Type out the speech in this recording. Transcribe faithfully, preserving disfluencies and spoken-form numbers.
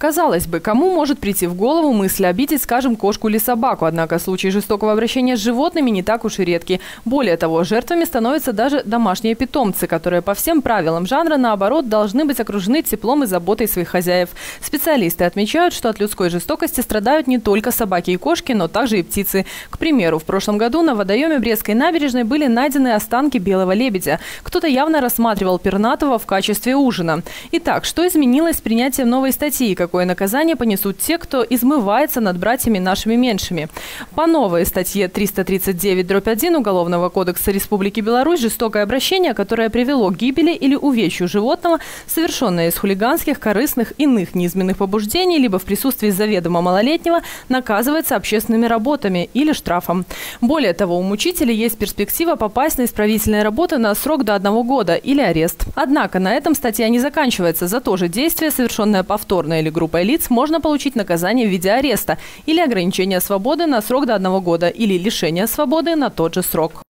Казалось бы, кому может прийти в голову мысль обидеть, скажем, кошку или собаку? Однако случаи жестокого обращения с животными не так уж и редки. Более того, жертвами становятся даже домашние питомцы, которые по всем правилам жанра, наоборот, должны быть окружены теплом и заботой своих хозяев. Специалисты отмечают, что от людской жестокости страдают не только собаки и кошки, но также и птицы. К примеру, в прошлом году на водоеме Брестской набережной были найдены останки белого лебедя. Кто-то явно рассматривал пернатого в качестве ужина. Итак, что изменилось с принятием новой статьи? Какое наказание понесут те, кто измывается над братьями нашими меньшими? По новой статье триста тридцать девять дробь один Уголовного кодекса Республики Беларусь жестокое обращение, которое привело к гибели или увечью животного, совершенное из хулиганских, корыстных, иных неизменных побуждений, либо в присутствии заведомо малолетнего, наказывается общественными работами или штрафом. Более того, у мучителей есть перспектива попасть на исправительные работы на срок до одного года или арест. Однако на этом статья не заканчивается. За то же действие, совершенное повторно или группой лиц, можно получить наказание в виде ареста или ограничения свободы на срок до одного года или лишения свободы на тот же срок.